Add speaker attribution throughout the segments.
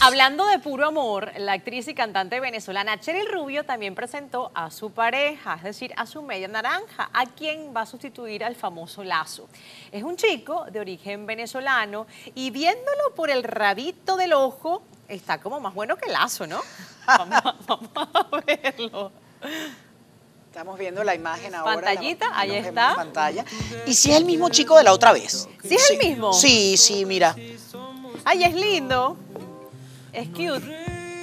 Speaker 1: Hablando de puro amor, la actriz y cantante venezolana Cheryl Rubio también presentó a su pareja, es decir, a su media naranja, a quien va a sustituir al famoso Lazo. Es un chico de origen venezolano y viéndolo por el rabito del ojo, está como más bueno que Lazo, ¿no? Vamos a verlo.
Speaker 2: Estamos viendo la imagen ahora.
Speaker 1: Pantallita, ahí está.
Speaker 2: En pantalla. Y si es el mismo chico de la otra vez.
Speaker 1: ¿Sí es el mismo?
Speaker 2: Sí, sí, mira.
Speaker 1: Ay, es lindo. Es cute.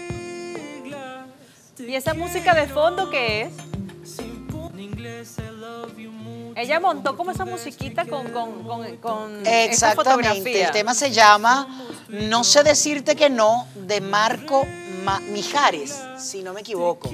Speaker 1: ¿Y esa música de fondo qué es? Ella montó como esa musiquita con esa fotografía.
Speaker 2: Exactamente, el tema se llama No sé decirte que no, de Marco Mijares, si no me equivoco.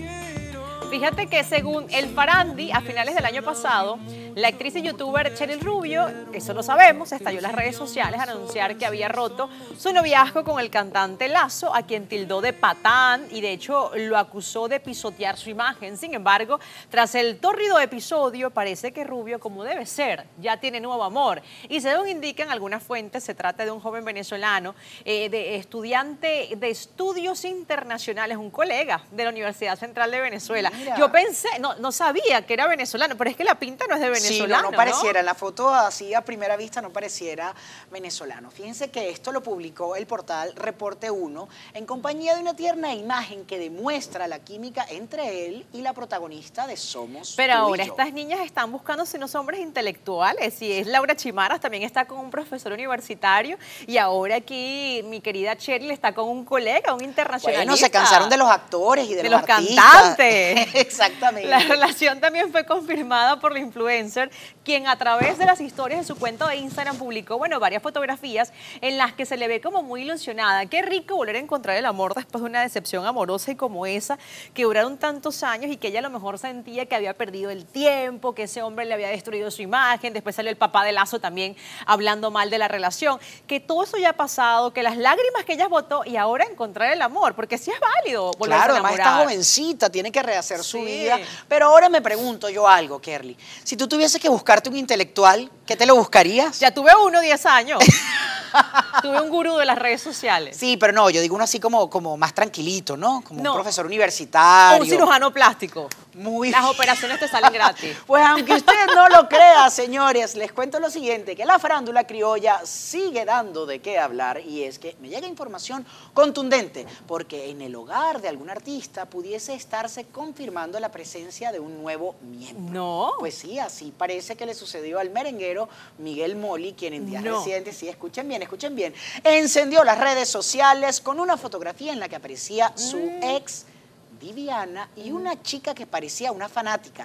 Speaker 1: Fíjate que según El Farandi, a finales del año pasado, la actriz y youtuber Cheryl Rubio, eso lo sabemos, estalló en las redes sociales a anunciar que había roto su noviazgo con el cantante Lazo, a quien tildó de patán y de hecho lo acusó de pisotear su imagen. Sin embargo, tras el tórrido episodio, parece que Rubio, como debe ser, ya tiene nuevo amor. Y según indican algunas fuentes, se trata de un joven venezolano, de estudiante de estudios internacionales, un colega de la Universidad Central de Venezuela.
Speaker 2: Mira.
Speaker 1: Yo pensé, no sabía que era venezolano, pero es que la pinta no es de venezolano.
Speaker 2: Sí, no pareciera, en la foto así a primera vista no pareciera venezolano. Fíjense que esto lo publicó el portal Reporte 1 en compañía de una tierna imagen que demuestra la química entre él y la protagonista de Somos
Speaker 1: Pero
Speaker 2: Tú y
Speaker 1: ahora
Speaker 2: Yo.
Speaker 1: estas niñas están buscándose unos hombres intelectuales, y es Laura Chimaras, también está con un profesor universitario, y ahora aquí mi querida Cheryl está con un colega, un internacionalista.
Speaker 2: Bueno, se cansaron de los actores y de los artistas.
Speaker 1: Cantantes.
Speaker 2: Exactamente.
Speaker 1: La relación también fue confirmada por la influencer, quien a través de las historias de su cuenta de Instagram publicó, varias fotografías en las que se le ve como muy ilusionada. Qué rico volver a encontrar el amor después de una decepción amorosa y como esa, que duraron tantos años y que ella a lo mejor sentía que había perdido el tiempo, que ese hombre le había destruido su imagen. Después salió el papá de Lazo también hablando mal de la relación. Que todo eso ya ha pasado, que las lágrimas que ella botó y ahora encontrar el amor, porque sí es válido volverse
Speaker 2: Claro,
Speaker 1: a
Speaker 2: además
Speaker 1: enamorar.
Speaker 2: está jovencita, tiene que rehacer su
Speaker 1: Sí.
Speaker 2: vida. Pero ahora me pregunto yo algo, Kerly. Si tú tuvieses que buscarte un intelectual, ¿qué te lo buscarías?
Speaker 1: Ya tuve uno 10 años. Tuve un gurú de las redes sociales.
Speaker 2: Sí, pero no, yo digo uno así como más tranquilito, ¿no? Como
Speaker 1: No.
Speaker 2: un profesor universitario.
Speaker 1: Un cirujano plástico.
Speaker 2: Muy
Speaker 1: Las operaciones te salen gratis.
Speaker 2: Pues aunque usted no lo crea, señores, les cuento lo siguiente, que la farándula criolla sigue dando de qué hablar, y es que me llega información contundente, porque en el hogar de algún artista pudiese estarse confirmando la presencia de un nuevo miembro.
Speaker 1: No.
Speaker 2: Pues sí, así parece que le sucedió al merenguero Miguel Moli, quien en días recientes, sí, escuchen bien, encendió las redes sociales con una fotografía en la que aparecía su ex Viviana y una chica que parecía una fanática.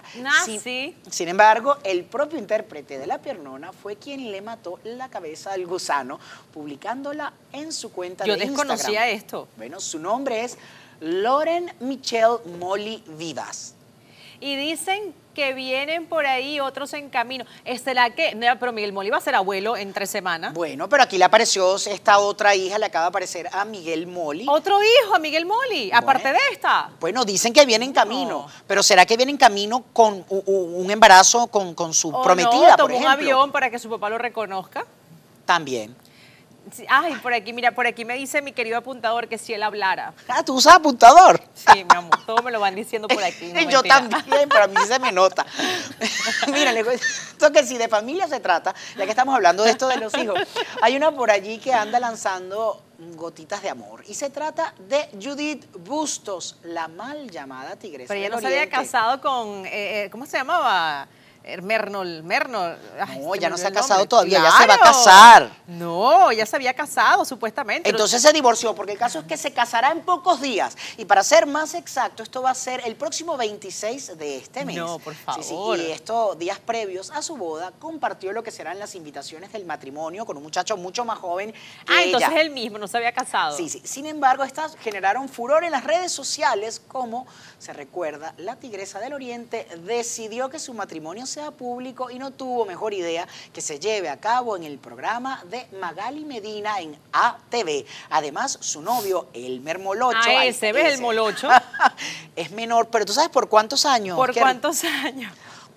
Speaker 2: Sin embargo, el propio intérprete de La Piernona fue quien le mató la cabeza al gusano, publicándola en su cuenta de Instagram.
Speaker 1: Yo desconocía esto.
Speaker 2: Bueno, su nombre es Lauren Michelle Moli Vivas.
Speaker 1: Y dicen que vienen por ahí otros en camino. ¿Será que? No, pero Miguel Moli va a ser abuelo en 3 semanas.
Speaker 2: Bueno, pero aquí le apareció esta otra hija, le acaba de aparecer a Miguel Moli.
Speaker 1: ¿Otro hijo a Miguel Moli, aparte de esta?
Speaker 2: Bueno, dicen que viene en camino, pero ¿será que viene en camino con un embarazo con su prometida, por ejemplo?
Speaker 1: ¿Tomó un avión para que su papá lo reconozca?
Speaker 2: También.
Speaker 1: Ay, por aquí, mira, por aquí me dice mi querido apuntador que si él hablara.
Speaker 2: Ah, ¿tú usas apuntador?
Speaker 1: Sí, mi amor, todo me lo van diciendo por aquí. No,
Speaker 2: yo
Speaker 1: mentira.
Speaker 2: también, pero a mí sí se me nota. Mira, le cuento que si de familia se trata, ya que estamos hablando de esto de los hijos, hay una por allí que anda lanzando gotitas de amor. Y se trata de Judith Bustos, la mal llamada tigresa
Speaker 1: Pero ella
Speaker 2: del
Speaker 1: no se había
Speaker 2: Oriente.
Speaker 1: casado con, ¿cómo se llamaba? Mernol. Ay,
Speaker 2: No,
Speaker 1: se
Speaker 2: ya
Speaker 1: me
Speaker 2: no
Speaker 1: olvidó
Speaker 2: se ha
Speaker 1: el
Speaker 2: casado
Speaker 1: nombre.
Speaker 2: todavía, ya
Speaker 1: ¡Claro!
Speaker 2: se va a casar.
Speaker 1: No, ya se había casado, supuestamente.
Speaker 2: Entonces se divorció, porque el caso es que se casará en pocos días. Y para ser más exacto, esto va a ser el próximo 26 de este mes.
Speaker 1: No, por favor.
Speaker 2: Sí, y esto, días previos a su boda, compartió lo que serán las invitaciones del matrimonio con un muchacho mucho más joven que ella.
Speaker 1: Entonces él mismo no se había casado.
Speaker 2: Sí. Sin embargo, estas generaron furor en las redes sociales, como se recuerda, la tigresa del Oriente decidió que su matrimonio sea público y no tuvo mejor idea que se lleve a cabo en el programa de Magali Medina en ATV. Además, su novio, Elmer Molocho.
Speaker 1: Ese, ¿ves el Molocho?
Speaker 2: Es menor, pero ¿tú sabes por cuántos años?
Speaker 1: ¿Por cuántos años?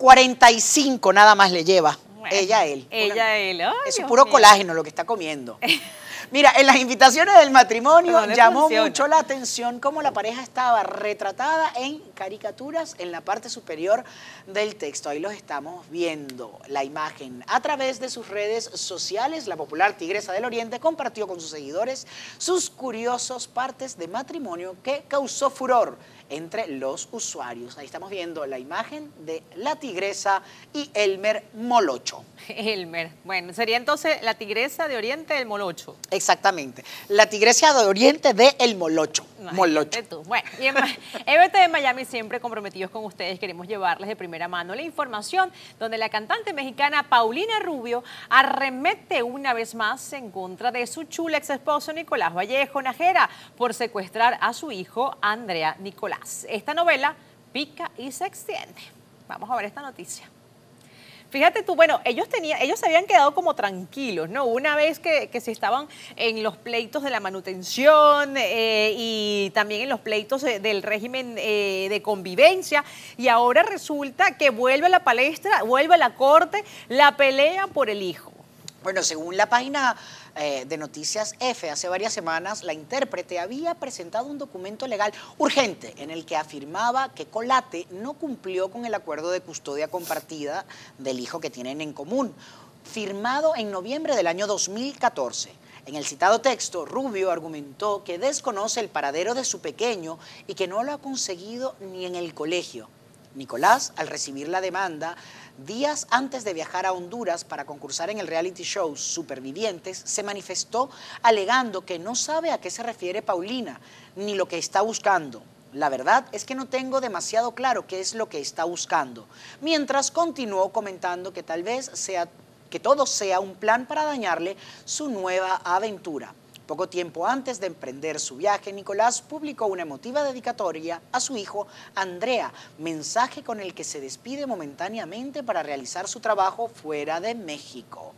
Speaker 2: 45 nada más le lleva.
Speaker 1: Bueno,
Speaker 2: ella a él.
Speaker 1: Ella a él. Ay,
Speaker 2: Es
Speaker 1: Dios
Speaker 2: puro
Speaker 1: mío.
Speaker 2: colágeno lo que está comiendo. Mira, en las invitaciones del matrimonio
Speaker 1: No le
Speaker 2: llamó
Speaker 1: funciona.
Speaker 2: mucho la atención cómo la pareja estaba retratada en caricaturas en la parte superior del texto. Ahí los estamos viendo, la imagen. A través de sus redes sociales, la popular Tigresa del Oriente compartió con sus seguidores sus curiosos partes de matrimonio que causó furor entre los usuarios. Ahí estamos viendo la imagen de la tigresa y Elmer Molocho.
Speaker 1: Elmer. Bueno, sería entonces la tigresa de Oriente del Molocho.
Speaker 2: Exactamente. La tigresa de Oriente de El Molocho.
Speaker 1: Imagínate tú. Bueno, y en EBT de Miami, siempre comprometidos con ustedes, queremos llevarles de primera mano la información donde la cantante mexicana Paulina Rubio arremete una vez más en contra de su chula ex esposo Nicolás Vallejo Nájera por secuestrar a su hijo Andrea Nicolás. Esta novela pica y se extiende. Vamos a ver esta noticia. Fíjate tú, bueno, ellos se habían quedado como tranquilos, ¿no? Una vez que se estaban en los pleitos de la manutención y también en los pleitos del régimen de convivencia, y ahora resulta que vuelve a la palestra, vuelve a la corte, la pelea por el hijo.
Speaker 2: Bueno, según la página de Noticias F, hace varias semanas, la intérprete había presentado un documento legal urgente en el que afirmaba que Colate no cumplió con el acuerdo de custodia compartida del hijo que tienen en común, firmado en noviembre del año 2014. En el citado texto, Rubio argumentó que desconoce el paradero de su pequeño y que no lo ha conseguido ni en el colegio. Nicolás, al recibir la demanda, días antes de viajar a Honduras para concursar en el reality show Supervivientes, se manifestó alegando que no sabe a qué se refiere Paulina, ni lo que está buscando. La verdad es que no tengo demasiado claro qué es lo que está buscando. Mientras continuó comentando que tal vez que todo sea un plan para dañarle su nueva aventura. Poco tiempo antes de emprender su viaje, Nicolás publicó una emotiva dedicatoria a su hijo Andrea, mensaje con el que se despide momentáneamente para realizar su trabajo fuera de México.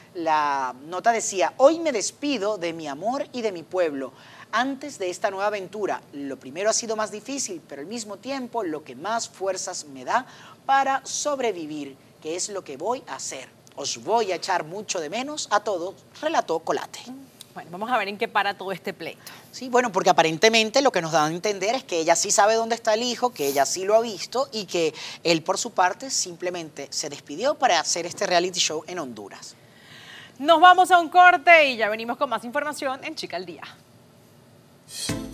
Speaker 2: La nota decía: hoy me despido de mi amor y de mi pueblo. Antes de esta nueva aventura, lo primero ha sido más difícil, pero al mismo tiempo lo que más fuerzas me da para sobrevivir, que es lo que voy a hacer. Os voy a echar mucho de menos a todos, relató Colate.
Speaker 1: Bueno, vamos a ver en qué para todo este pleito.
Speaker 2: Sí, bueno, porque aparentemente lo que nos da a entender es que ella sí sabe dónde está el hijo, que ella sí lo ha visto y que él por su parte simplemente se despidió para hacer este reality show en Honduras.
Speaker 1: Nos vamos a un corte y ya venimos con más información en Chica al Día.